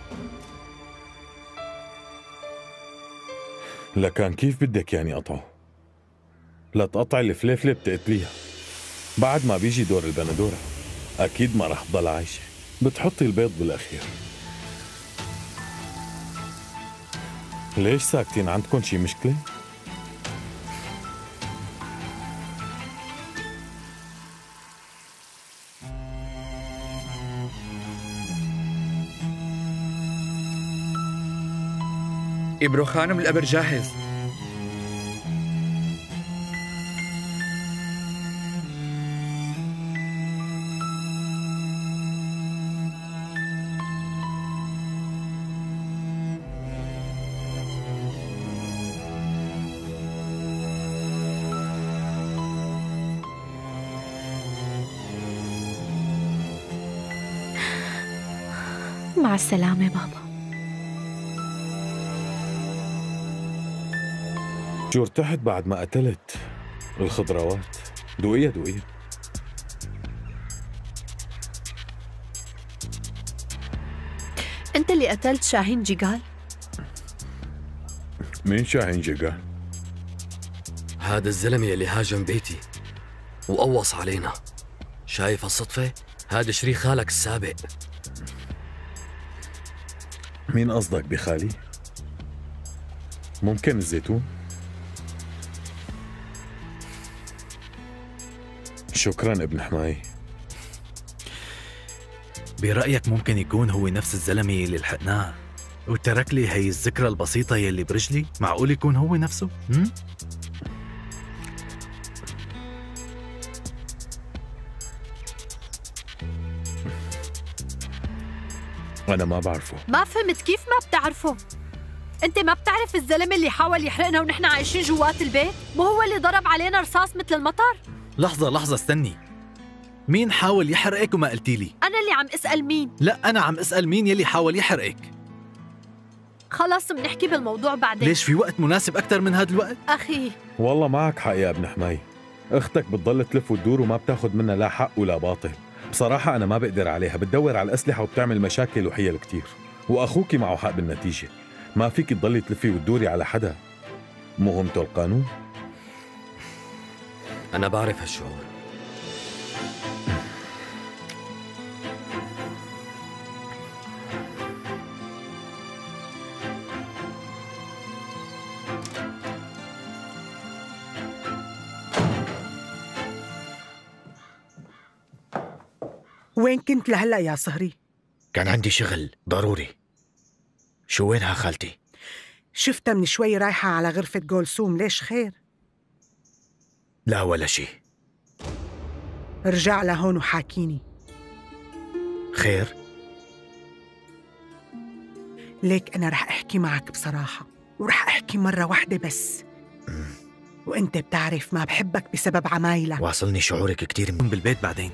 لكان كيف بدك يعني قطعه؟ لتقطع الفليفلة بتقتليها، بعد ما بيجي دور البندورة أكيد ما رح تضل عايشة، بتحطي البيض بالأخير. ليش ساكتين؟ عندكن شي مشكلة؟ إبرو خانم الأمر جاهز. مع السلامة بابا. شو ارتحت بعد ما قتلت الخضروات؟ دوقيها دوقيها. أنت اللي قتلت شاهين جيجال؟ مين شاهين جيجال؟ هذا الزلمة اللي هاجم بيتي وقوص علينا. شايف الصدفة؟ هذا شريك خالك السابق. مين قصدك بخالي؟ ممكن الزيتون؟ شكرا ابن حماي. برأيك ممكن يكون هو نفس الزلمة اللي لحقناه وترك لي هي الذكرى البسيطة يلي برجلي؟ معقول يكون هو نفسه؟ أنا ما بعرفه. ما فهمت كيف ما بتعرفه؟ أنت ما بتعرف الزلمة اللي حاول يحرقنا ونحن عايشين جوات البيت؟ مو هو اللي ضرب علينا رصاص مثل المطر؟ لحظة استني، مين حاول يحرقك وما قلتي لي؟ أنا اللي عم أسأل مين؟ لا أنا عم أسأل مين يلي حاول يحرقك. خلص بنحكي بالموضوع بعدين. ليش في وقت مناسب أكثر من هذا الوقت؟ أخي والله معك حق يا ابن حماي، أختك بتضل تلف وتدور وما بتاخد منها لا حق ولا باطل. بصراحة أنا ما بقدر عليها، بتدور على الأسلحة وبتعمل مشاكل وحيل كتير، وأخوكي معه حق بالنتيجة. ما فيك تضلي تلفي وتدوري على حدا، مهمته القانون. أنا بعرف هالشعور. وين كنت لهلأ يا صهري؟ كان عندي شغل ضروري. شو وينها خالتي؟ شفتها من شوي رايحة على غرفة جولسوم، ليش خير؟ لا ولا شي. رجع لهون وحاكيني. خير؟ ليك أنا رح أحكي معك بصراحة، ورح أحكي مرة واحدة بس. وأنت بتعرف ما بحبك بسبب عمايلك. واصلني شعورك كتير بالبيت بعدين.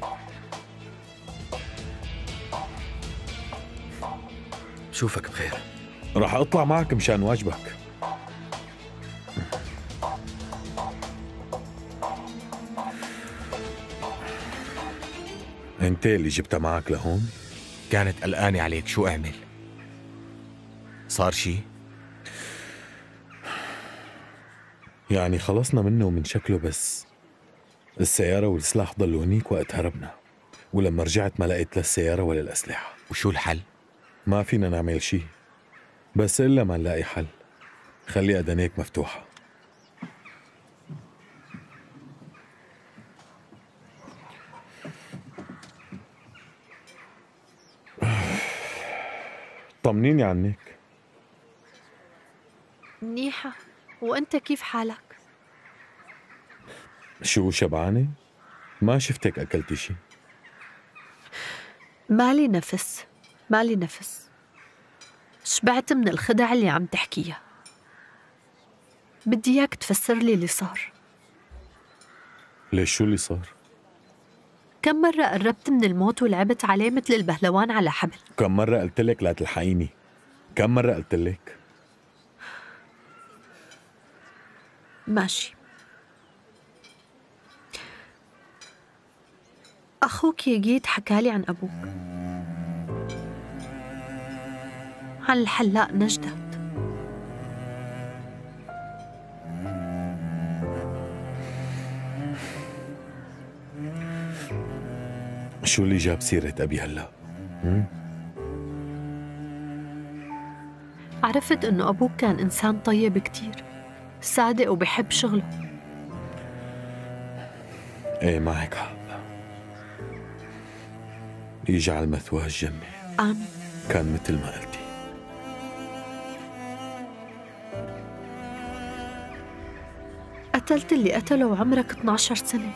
شوفك بخير. رح أطلع معك مشان واجبك. أنت اللي جبتها معك لهون؟ كانت قلقانة عليك، شو أعمل؟ صار شي؟ يعني خلصنا منه ومن شكله، بس السيارة والسلاح ضلوا هنيك وقت هربنا، ولما رجعت ما لقيت لا السيارة ولا الأسلحة. وشو الحل؟ ما فينا نعمل شي، بس إلا ما نلاقي حل. خلي أدنيك مفتوحة. طمنيني عنك. منيحة، وأنت كيف حالك؟ شو شبعانة؟ ما شفتك أكلتي شي. مالي نفس. شبعت من الخدع اللي عم تحكيها. بدي إياك تفسر لي اللي صار. ليش شو اللي صار؟ كم مرة قربت من الموت ولعبت عليه مثل البهلوان على حبل؟ كم مرة قلت لك لا تلحقيني؟ كم مرة قلت لك؟ ماشي. أخوك يجيت حكالي عن أبوك. عن الحلاق نجدة. شو اللي جاب سيرة أبي هلأ؟ عرفت إنه أبوك كان إنسان طيب كتير، صادق وبحب شغله. إيه معك حق. يجعل مثواه الجنة. آمين. كان مثل ما قلتي. قتلت اللي قتله وعمرك 12 سنة.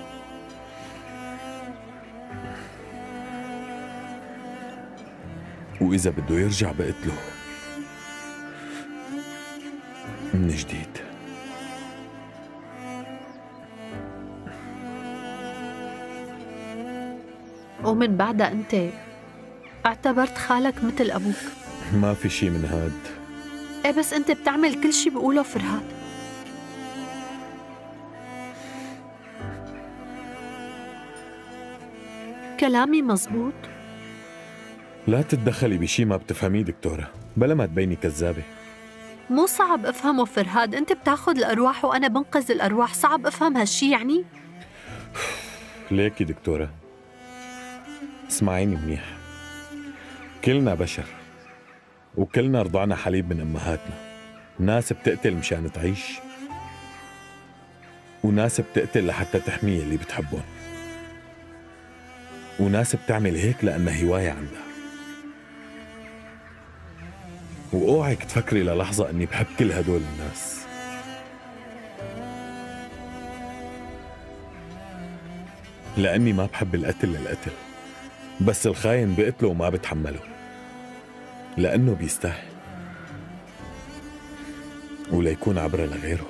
وإذا بده يرجع بقتله من جديد. ومن بعدها أنت اعتبرت خالك مثل أبوك. ما في شي من هاد. إيه بس أنت بتعمل كل شي بقوله فرهاد. كلامي مزبوط؟ لا تتدخلي بشي ما بتفهميه دكتورة، بلا ما تبيني كذابة. مو صعب افهمه فرهاد، انت بتاخد الارواح وانا بنقذ الارواح، صعب افهم هالشي يعني؟ ليكي دكتورة، اسمعيني منيح. كلنا بشر وكلنا رضعنا حليب من امهاتنا. ناس بتقتل مشان تعيش، وناس بتقتل لحتى تحمي اللي بتحبهم، وناس بتعمل هيك لأنها هواية عندها. وأوعك تفكري للحظة أني بحب كل هدول الناس. لأني ما بحب القتل للقتل، بس الخاين بقتله وما بتحمله لأنه بيستاهل، وليكون عبرة لغيره.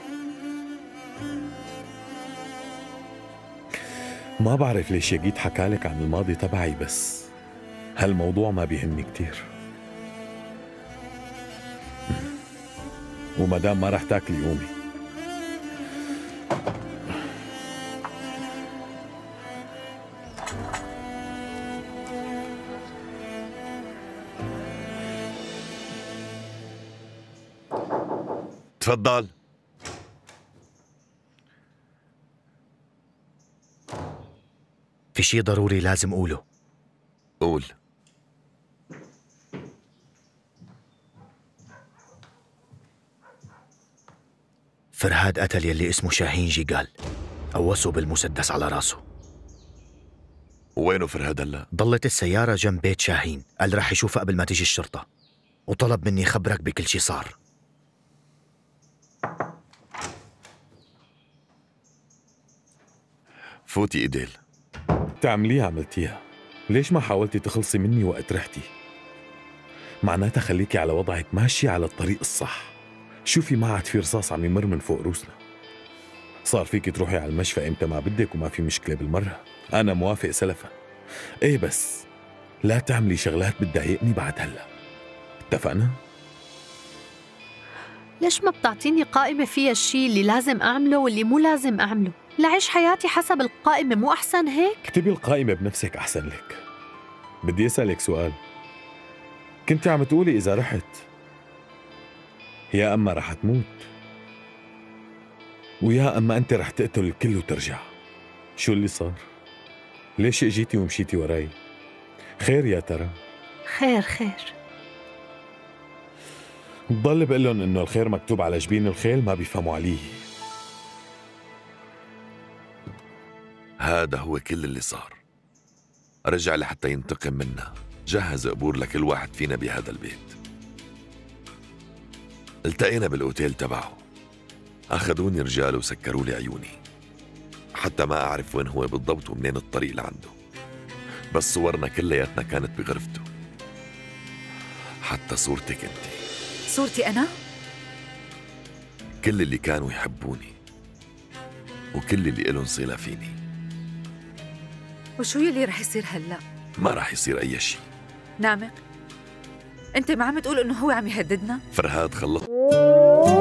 ما بعرف ليش يجيت حكالك عن الماضي تبعي، بس هالموضوع ما بيهمني كتير. ومدام ما رح تاكلي قومي. تفضل. في شي ضروري لازم أقوله. قول. فرهاد قتل يلي اسمه شاهين جيقال، قوسه بالمسدس على راسه. وينه فرهاد هلا؟ ضلت السيارة جنب بيت شاهين، قال رح يشوفها قبل ما تيجي الشرطة، وطلب مني خبرك بكل شي صار. فوتي إيديل. تعمليها عملتيها، ليش ما حاولتي تخلصي مني وقت رحتي؟ معناتها خليكي على وضعك، ماشي على الطريق الصح. شوفي ما عاد في رصاص عم يمر من فوق روسنا. صار فيكي تروحي على المشفى امتى ما بدك وما في مشكلة بالمرة. أنا موافق سلفا. إيه بس لا تعملي شغلات بتضايقني بعد هلا. اتفقنا؟ ليش ما بتعطيني قائمة فيها الشي اللي لازم أعمله واللي مو لازم أعمله؟ لعيش حياتي حسب القائمة، مو أحسن هيك؟ اكتبي القائمة بنفسك أحسن لك. بدي أسألك سؤال. كنت عم تقولي إذا رحت يا أما رح تموت ويا أما أنت رح تقتل الكل وترجع. شو اللي صار؟ ليش اجيتي ومشيتي وراي؟ خير يا ترى؟ خير خير. بضل بقول لهم إنه الخير مكتوب على جبين الخيل، ما بيفهموا عليه. هذا هو كل اللي صار. رجع لحتى ينتقم منا، جهز قبور لكل واحد فينا بهذا البيت. التقينا بالأوتيل تبعه، أخذوني رجال وسكروا لي عيوني حتى ما أعرف وين هو بالضبط ومنين الطريق لعنده، بس صورنا كلياتنا كانت بغرفته، حتى صورتك انت. صورتي أنا؟ كل اللي كانوا يحبوني وكل اللي إلهم صلة فيني. وشو يلي رح يصير هلأ؟ ما رح يصير أي شيء. نعمق، أنت ما عم تقول إنه هو عم يهددنا؟ فرهاد خلص.